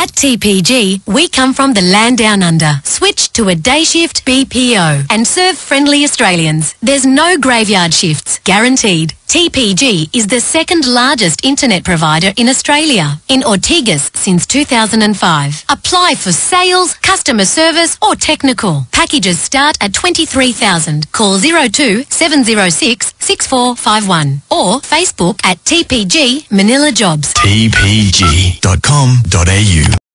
At TPG, we come from the land down under. Switch to a day shift BPO and serve friendly Australians. There's no graveyard shifts, guaranteed. TPG is the second largest internet provider in Australia, in Ortigas since 2005. Apply for sales, customer service or technical. Packages start at $23,000. Call 02 706 6451 or Facebook at TPG Manila Jobs. tpg.com.au